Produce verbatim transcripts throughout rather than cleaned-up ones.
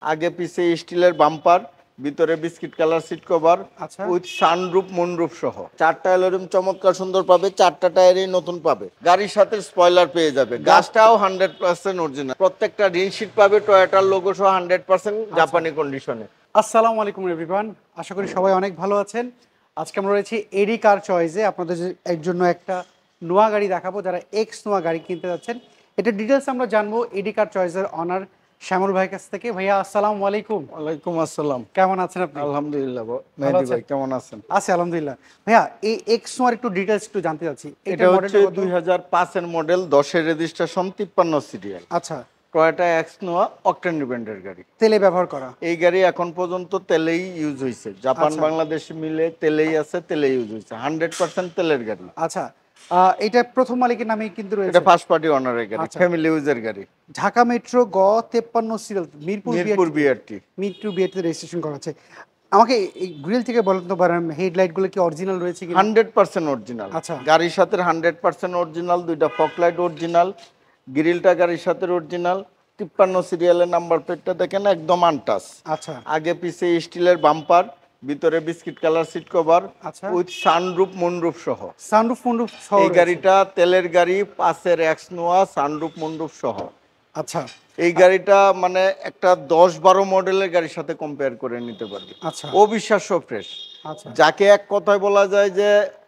আগে পিছে স্টিলের বাম্পার, ভিতরে বিস্কিট কালার সিট কভার, আচ্ছা উইথ সানরুফ মুনরুফ সহ। চারটা অ্যালুমিনিয়াম চমৎকার সুন্দর পাবে, চারটা টায়ারই নতুন পাবে। গাড়ির সাথে স্পয়লার পেয়ে যাবে, গাছটাও হান্ড্রেড পার্সেন্ট অরিজিনাল। প্রত্যেকটা রিনশিট পাবে টয়োটার লোগো সহ হান্ড্রেড পার্সেন্ট জাপানি কন্ডিশনে। আসসালামু আলাইকুম এভরিওয়ান, আশা করি সবাই অনেক ভালো আছেন। আজকে আমরা রয়েছি এডি কার চয়েসে, আপনাদের এর জন্য একটা নোয়া গাড়ি দেখাবো যারা এক্স নোয়া গাড়ি কিনতে যাচ্ছেন। এটা ডিটেলস আমরা জানবো এডি কার চয়েসের অনার শ্যামল ভাইয়ের কাছ থেকে। ভাইয়া আসসালামু আলাইকুম। ওয়ালাইকুম আসসালাম। কেমন আছেন আপনি? আলহামদুলিল্লাহ। মেহেদি ভাই কেমন আছেন? আছি আলহামদুলিল্লাহ। ভাইয়া এই এক্স নোয়ার একটু ডিটেলস একটু জানতে চাচ্ছি। এটা হচ্ছে দুই হাজার পাঁচের মডেল, দশের রেজিস্ট্রেশন, তিপ্পান্ন সিরিয়াল। আচ্ছা, Toyota X Noah octane dependent গাড়ি, তেলে ব্যবহার করা। এই গাড়ি এখন পর্যন্ত তেলেই ইউজ হয়েছে, জাপান বাংলাদেশ মিলে তেলেই আছে, তেলে ইউজ হয়েছে, হান্ড্রেড পার্সেন্ট তেলের গাড়ি। আচ্ছা, এটা প্রথম মালিকের নামে কিন্তু রয়েছে, এটা ফার্স্ট পার্টি অনারের গাড়ি, ফ্যামিলি ইউজের গাড়ি। ঢাকা মেট্রো গ তেপ্পান্ন serial, Mirpur Mirpur BRT, Mirpur BRT registration করা আছে। আমাকে এই গ্রিল থেকে বলতে পারেন হেডলাইট গুলো কি অরিজিনাল রয়েছে কি? Hundred percent original. আচ্ছা, গাড়ির সাথে হান্ড্রেড পার্সেন্ট অরিজিনাল, দুইটা ফকলাইট অরিজিনাল, গ্রিলটা গাড়ির সাথে অরিজিনাল। তিপ্পান্ন সিরিয়ালের নাম্বার প্লেটটা দেখেন একদম আনটাচ। আচ্ছা, আগে পিছে স্টিলের বাম্পার, ভিতরে বিস্কিট কালার সিট কভার, আচ্ছা, উইথ সানরুফ মুনরুফ সহ। সানরুফ মুনরুফ সহ এই গাড়িটা তেলের গাড়ি, পাঁচের এক্স নোয়া, সানরুফ মুনরুফ সহ। আচ্ছা, এই গাড়িটা মানে একটা দশ বারো মডেলের গাড়ির সাথে কম্পেয়ার করে নিতে পারবে। আচ্ছা, অবিশ্বাস্য ফ্রেশ। আচ্ছা, যাকে এক কথায় বলা যায় যে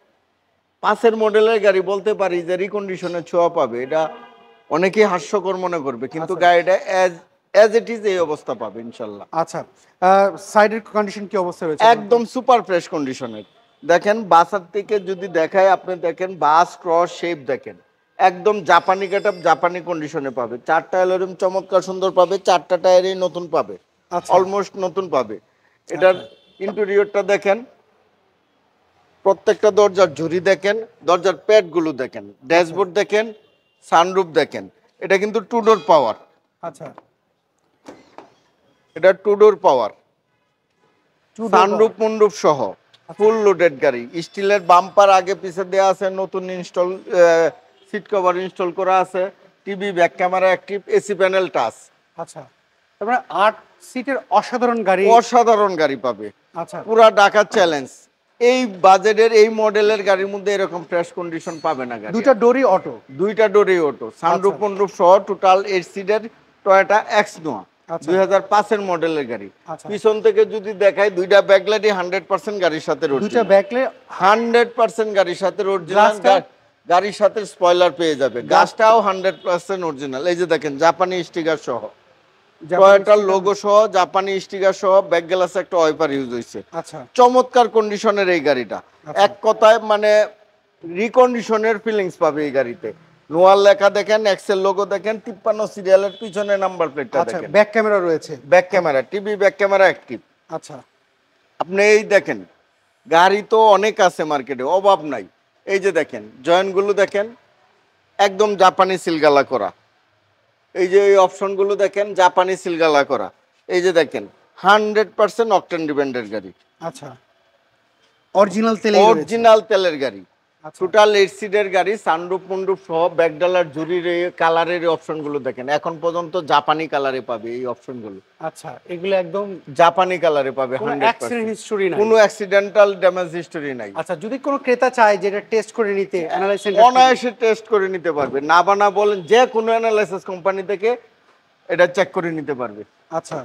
পাঁচের মডেলের গাড়ি বলতে পারি যে রিকন্ডিশনের ছোঁয়া পাবে, এটা অনেকেই হাস্যকর মনে করবে, কিন্তু গাড়িটা অ্যাজ অ্যাজ ইট ইজ এই অবস্থা পাবে ইনশাল্লাহ। আচ্ছা, সাইডের কন্ডিশন কি অবস্থা রয়েছে? একদম সুপার ফ্রেশ কন্ডিশনের। দেখেন বাসার থেকে যদি দেখায়, আপনি দেখেন বাস ক্রস শেপ দেখেন, একদম জাপানি গেটআপ, জাপানি কন্ডিশনে পাবে। চারটা অ্যালুমিনিয়াম চমৎকার সুন্দর পাবে, চারটা টায়ারই নতুন পাবে, অলমোস্ট নতুন পাবে। এটার ইন্টেরিয়রটা দেখেন, প্রত্যেকটা দরজার ঝুড়ি দেখেন, দরজার প্যাডগুলো দেখেন, ড্যাশবোর্ড দেখেন, সানরুফ দেখেন। এটা কিন্তু টু ডোর পাওয়ার। আচ্ছা, এটা two door power, sunroof moonroof সহ, ফুল লোডেড গাড়ি। স্টিলের বাম্পার আগে পিছে দেওয়া আছে, নতুন ইনস্টল সিট কভার ইনস্টল করা আছে, TV, back camera active, AC panel touch. আচ্ছা, তারপরে আট সিটের অসাধারণ গাড়ি, অসাধারণ গাড়ি পাবে। আচ্ছা, পুরা ঢাকা চ্যালেঞ্জ। এই বাজেটের এই মডেলের গাড়ির মধ্যে এরকম ফ্রেশ কন্ডিশন পাবে না গাড়ি। দুইটা ডোরই অটো, দুইটা ডোরই অটো, সানরুফ মুনরুফ সহ, টোটাল এইট সিটের টয়োটা এক্স নোয়া, দুই হাজার পাঁচের মডেলের গাড়ি। পিছন থেকে যদি দেখায়, দুইটা ব্যাকলাইটই হান্ড্রেড পার্সেন্ট গাড়ির সাথে রোড, দুইটা ব্যাকলাইট হান্ড্রেড পার্সেন্ট গাড়ির সাথে অরিজিনাল। গাড়ির সাথে স্পয়লার পেয়ে যাবে, গাছটাও হান্ড্রেড পার্সেন্ট অরিজিনাল। এই যে দেখেন জাপানি স্টিকার সহ, টয়োটার লোগো সহ, জাপানি স্টিকার সহ, ব্যাক গ্লাসে একটা ওয়াইপার ইউজ হয়েছে। আচ্ছা, চমৎকার কন্ডিশনের এই গাড়িটা, এক কথায় মানে রিকন্ডিশনের ফিলিংস পাবে এই গাড়িতে। নোয়ার লেখা দেখেন, এক্সেল লোগো দেখেন, তিপ্পান্ন সিরিয়ালের পিছনে নাম্বার প্লেটটা দেখেন, ব্যাক ক্যামেরা রয়েছে, back camera, TV back camera active. আচ্ছা, আপনি এই দেখেন, গাড়ি তো অনেক আছে মার্কেটে, অভাব নাই। এই যে দেখেন জয়েন্টগুলো দেখেন, একদম জাপানি সিলগালা করা। এই যে এই অপশনগুলো দেখেন, জাপানি সিলগালা করা। এই যে দেখেন হান্ড্রেড পার্সেন্ট অকটেন ডিপেন্ডেন্ট গাড়ি। আচ্ছা, অরিজিনাল তেল, অরিজিনাল তেলের গাড়ি, টোটাল এইট সিটের গাড়ি, সানরুফ মুনরুফ সহ, ব্যাকডালার জুরির কালারের অপশনগুলো দেখেন, এখন পর্যন্ত জাপানি কালারে পাবে এই অপশনগুলো। আচ্ছা, এগুলো একদম জাপানি কালারে পাবে, হান্ড্রেড পার্সেন্ট হিস্টরি নাই, কোনো অ্যাক্সিডেন্টাল ড্যামেজ হিস্টরি নাই। আচ্ছা, যদি কোনো ক্রেতা চায় যে এটা টেস্ট করে নিতে, অ্যানালাইসিস অনায়াসে টেস্ট করে নিতে পারবে, না বানা বলেন যে কোনো অ্যানালাইসিস কোম্পানি থেকে এটা চেক করে নিতে পারবে। আচ্ছা,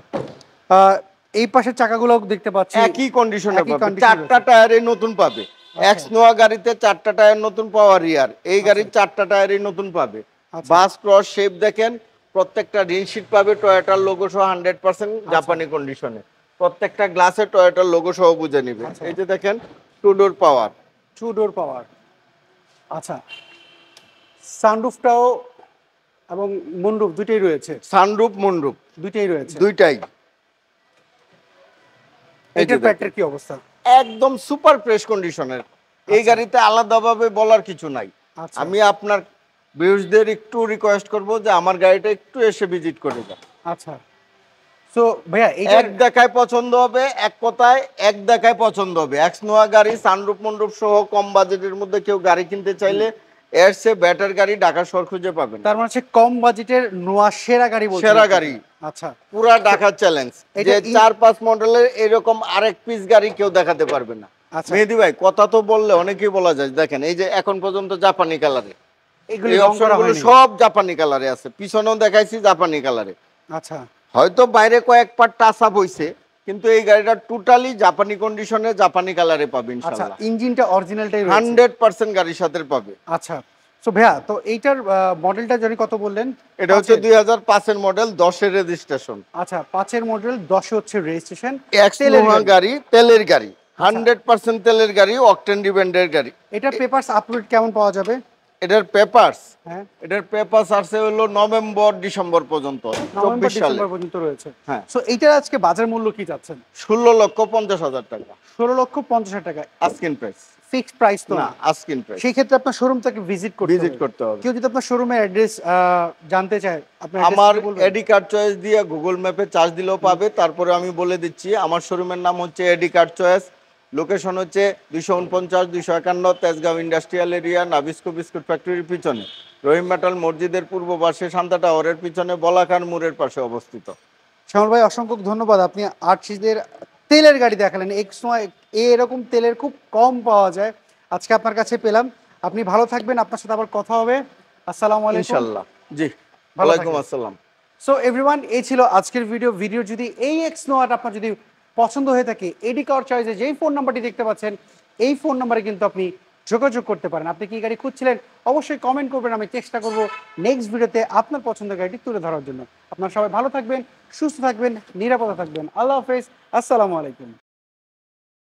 এই পাশের চাকাগুলো দেখতে পাচ্ছি একই কন্ডিশনে পাবে, চারটা টায়ারই নতুন পাবে। এক্স নোয়া গাড়িতে চারটা টায়ার নতুন পাওয়া রিয়ার, এই গাড়ির চারটা টায়ারই নতুন পাবে। বাস ক্রস শেপ দেখেন, প্রত্যেকটা রিনশিট পাবে টয়োটার লোগো সহ, হান্ড্রেড পার্সেন্ট জাপানি কন্ডিশনে। প্রত্যেকটা গ্লাসে টয়োটার লোগো সহ বুঝে নিবে। এই যে দেখেন টু ডোর পাওয়ার, টু ডোর পাওয়ার। আচ্ছা, সানরুফটাও এবং মুনরুফ দুইটাই রয়েছে, সানরুফ মুনরুফ দুইটাই রয়েছে, দুইটাই। এটার ব্যাটারি কি অবস্থা? একদম সুপার ফ্রেশ কন্ডিশনের। এই গাড়িতে আলাদাভাবে বলার কিছু নাই। আমি আপনার ভিউয়ারদের একটু রিকোয়েস্ট করব যে আমার গাড়িটা একটু এসে ভিজিট করে যান। আচ্ছা, সো ভাইয়া এক দেখায় পছন্দ হবে, এক কথায় এক দেখায় পছন্দ হবে। এক্স নোয়া গাড়ি, সানরুফ মুনরুফ সহ, কম বাজেটের মধ্যে কেউ গাড়ি কিনতে চাইলে এর চেয়ে বেটার গাড়ি ঢাকা শহর খুঁজে পাবেন না। তার মানে হচ্ছে কম বাজেটের নোয়া সেরা গাড়ি বলছেন সেরা আপনি। গাড়ি। আচ্ছা পুরা ঢাকা চ্যালেঞ্জ, এটা যে ই- চার পাঁচ মডেলের এরকম আরেক পিস গাড়ি কেউ দেখাতে পারবে না। আচ্ছা মেহেদি ভাই কথা তো বললে অনেকেই বলা যায়, দেখেন এই যে এখন পর্যন্ত জাপানি কালারে, এগুলি এই রং করা অপশনগুলো হয়নি। সব জাপানি কালারে আছে, পিছনেও দেখাইছি জাপানি কালারে। আচ্ছা হয়তো বাইরে কয়েক পার্ট টাচ আপ হইছে, কিন্তু এই গাড়িটা টোটালি জাপানি কন্ডিশনে জাপানি কালারে পাবে আচ্ছা ইনশাআল্লাহ। ইঞ্জিনটা অরিজিনালটাই রয়েছে। হান্ড্রেড পার্সেন্ট গাড়ির সাথে পাবে। আচ্ছা সো ভাইয়া, তো এইটার মডেলটা জানি কত বললেন? এটা হচ্ছে পাঁচের? দুই হাজার পাঁচের মডেল, দশের রেজিস্ট্রেশন, আচ্ছা পাঁচের মডেল, দশে হচ্ছে রেজিস্ট্রেশন, এক্স নোহা গাড়ি, তেলের গাড়ি, হান্ড্রেড পার্সেন্ট তেলের গাড়ি, অকটেন ডিপেন্ডের গাড়ি। এটার পেপারস আপলোড কেমন পাওয়া যাবে? এটার পেপারস, হ্যাঁ এটার পেপারস আসছে হলো নভেম্বর ডিসেম্বর পর্যন্ত, নভেম্বর চব্বিশ সালে। ডিসেম্বর পর্যন্ত রয়েছে। হ্যাঁ, সো এইটার আজকে বাজার মূল্য কি চাচ্ছেন? ষোলো লক্ষ পঞ্চাশ হাজার টাকা ষোলো লক্ষ পঞ্চাশ হাজার টাকা আস্কিন প্রাইস। ফিক্সড প্রাইস তো না, না, আস্কিন প্রাইস। সেই ক্ষেত্রে আপনার শোরুম থেকে ভিজিট করতে ভিজিট হবে। করতে হবে। কেউ যদি আপনার শোরুমের অ্যাড্রেস জানতে চায়, আপনার আমার address টা বলবেন? এডি কার্ড চয়েস দিয়ে গুগল ম্যাপে চার্জ দিলেও পাবে। তারপরে আমি বলে দিচ্ছি, আমার শোরুমের নাম হচ্ছে এডি কার্ড চয়েস, লোকেশন হচ্ছে দুইশো উনপঞ্চাশ দুইশো একান্ন Tejgaon industrial area, Nabisco biscuit ফ্যাক্টরির পিছনে, রহিম মেটাল মসজিদের পূর্ব পাশে, শান্তা টাওয়ারের পিছনে, বলাকার মোড়ের পাশে অবস্থিত। শ্যামল ভাই অসংখ্য ধন্যবাদ, আপনি আর্চিসদের তেলের গাড়ি দেখালেন। এক্স নয় এরকম তেলের খুব কম পাওয়া যায়, আজকে আপনার কাছে পেলাম। আপনি ভালো থাকবেন, আপনার সাথে আবার কথা হবে। আসসালামু আলাইকুম। ইনশাআল্লাহ। জি, ভালো ওয়ালাইকুম থাকবেন। আসসালাম। সো এভরিওয়ান, এই ছিল আজকের ভিডিও। ভিডিও যদি এই এক্স নোয়াটা আপনার যদি পছন্দ হয়ে থাকে, এডি কার চয়েসে যেই ফোন নাম্বারটি দেখতে পাচ্ছেন, এই ফোন নাম্বারে কিন্তু আপনি যোগাযোগ করতে পারেন। আপনি কি গাড়ি খুঁজছিলেন, অবশ্যই কমেন্ট করবেন, আমি চেষ্টা করব নেক্সট ভিডিওতে আপনার পছন্দের গাড়িটি তুলে ধরার জন্য। আপনারা সবাই ভালো থাকবেন, সুস্থ থাকবেন, নিরাপদে থাকবেন। আল্লাহ হাফেজ, আসসালামু আলাইকুম।